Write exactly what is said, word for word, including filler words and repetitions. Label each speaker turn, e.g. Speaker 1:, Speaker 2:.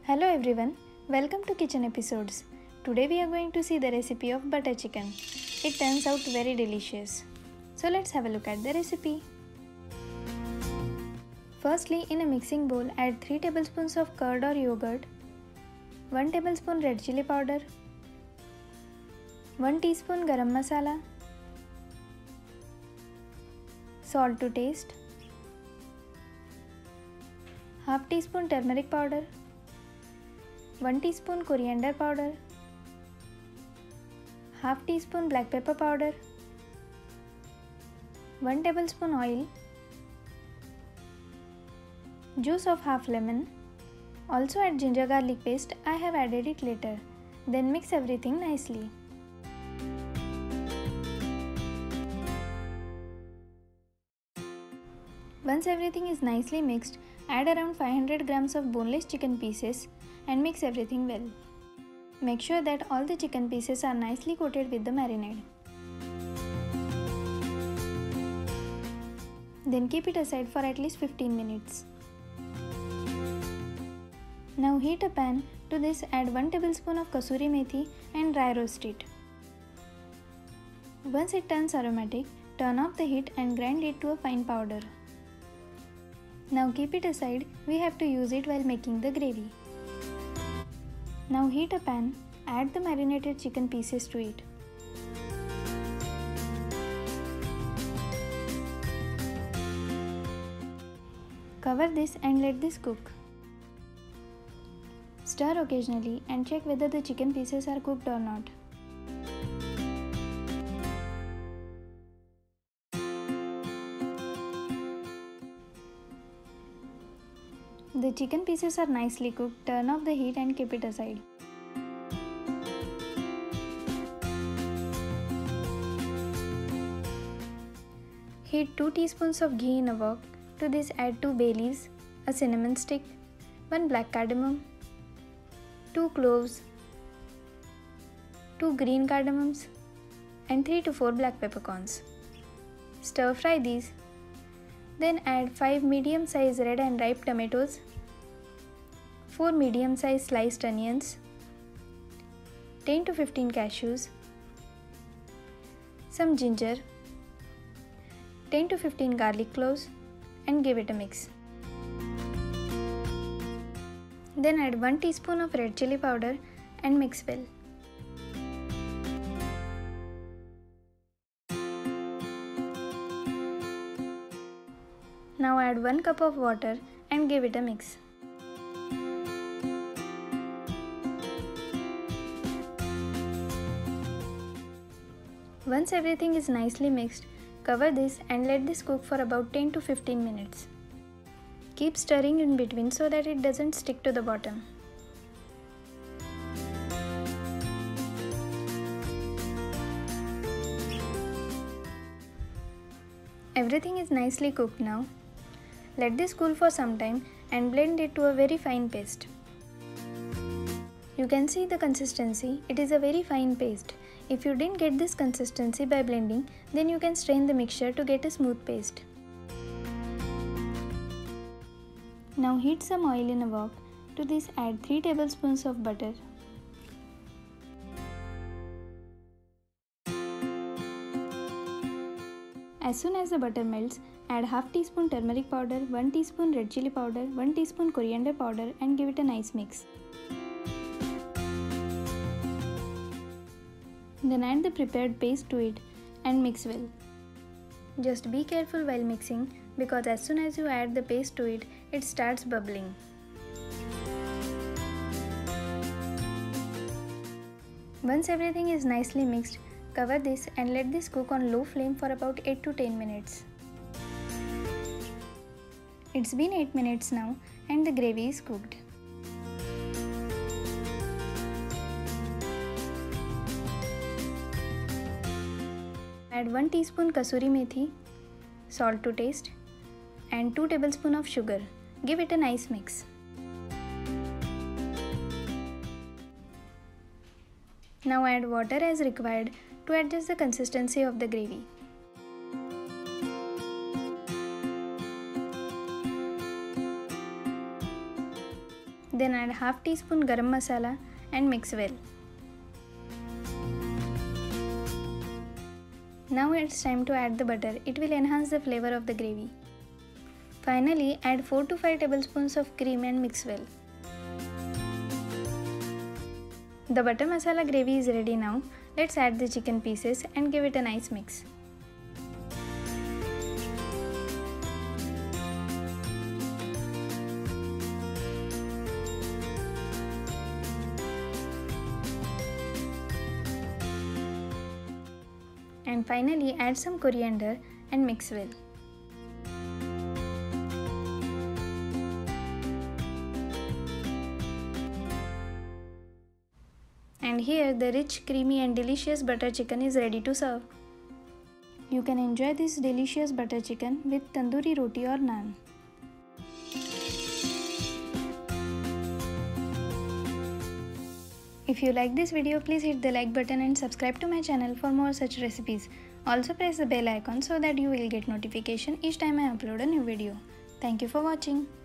Speaker 1: Hello everyone, welcome to Kitchen Episodes. Today we are going to see the recipe of butter chicken. It turns out very delicious. So let's have a look at the recipe. Firstly, in a mixing bowl, add three tablespoons of curd or yogurt, one tablespoon red chilli powder, one teaspoon garam masala, salt to taste, half teaspoon turmeric powder, one teaspoon coriander powder, half teaspoon black pepper powder, one tablespoon oil, juice of half lemon. Also add ginger garlic paste, I have added it later. Then mix everything nicely. Once everything is nicely mixed, add around five hundred grams of boneless chicken pieces and mix everything well. Make sure that all the chicken pieces are nicely coated with the marinade. Then keep it aside for at least fifteen minutes. Now heat a pan. To this add one tablespoon of Kasuri methi and dry roast it. Once it turns aromatic, turn off the heat and grind it to a fine powder. Now keep it aside, we have to use it while making the gravy. Now heat a pan, add the marinated chicken pieces to it. Cover this and let this cook. Stir occasionally and check whether the chicken pieces are cooked or not. The chicken pieces are nicely cooked, turn off the heat and keep it aside. Heat two teaspoons of ghee in a wok. To this add two bay leaves, a cinnamon stick, one black cardamom, two cloves, two green cardamoms and three to four black peppercorns. Stir fry these. Then add five medium sized red and ripe tomatoes, four medium sized sliced onions, ten to fifteen cashews, some ginger, ten to fifteen garlic cloves and give it a mix. Then add one teaspoon of red chilli powder and mix well. Now add one cup of water and give it a mix. Once everything is nicely mixed, cover this and let this cook for about ten to fifteen minutes. Keep stirring in between so that it doesn't stick to the bottom. Everything is nicely cooked now. Let this cool for some time and blend it to a very fine paste. You can see the consistency, it is a very fine paste. If you didn't get this consistency by blending, then you can strain the mixture to get a smooth paste. Now heat some oil in a wok. To this add three tablespoons of butter. As soon as the butter melts, add half teaspoon turmeric powder, one teaspoon red chilli powder, one teaspoon coriander powder and give it a nice mix. Then add the prepared paste to it and mix well. Just be careful while mixing because as soon as you add the paste to it, it starts bubbling. Once everything is nicely mixed, cover this and let this cook on low flame for about eight to ten minutes. It's been eight minutes now and the gravy is cooked. Add one teaspoon kasuri methi, salt to taste and two tablespoons of sugar. Give it a nice mix. Now add water as required to adjust the consistency of the gravy. Then add half teaspoon garam masala and mix well. Now it's time to add the butter. It will enhance the flavor of the gravy. Finally, add four to five tablespoons of cream and mix well. The butter masala gravy is ready now. Let's add the chicken pieces and give it a nice mix. And finally add some coriander and mix well. And here the rich, creamy and delicious butter chicken is ready to serve. You can enjoy this delicious butter chicken with tandoori roti or naan. If you like this video, please hit the like button and subscribe to my channel for more such recipes. Also press the bell icon so that you will get notification each time I upload a new video. Thank you for watching.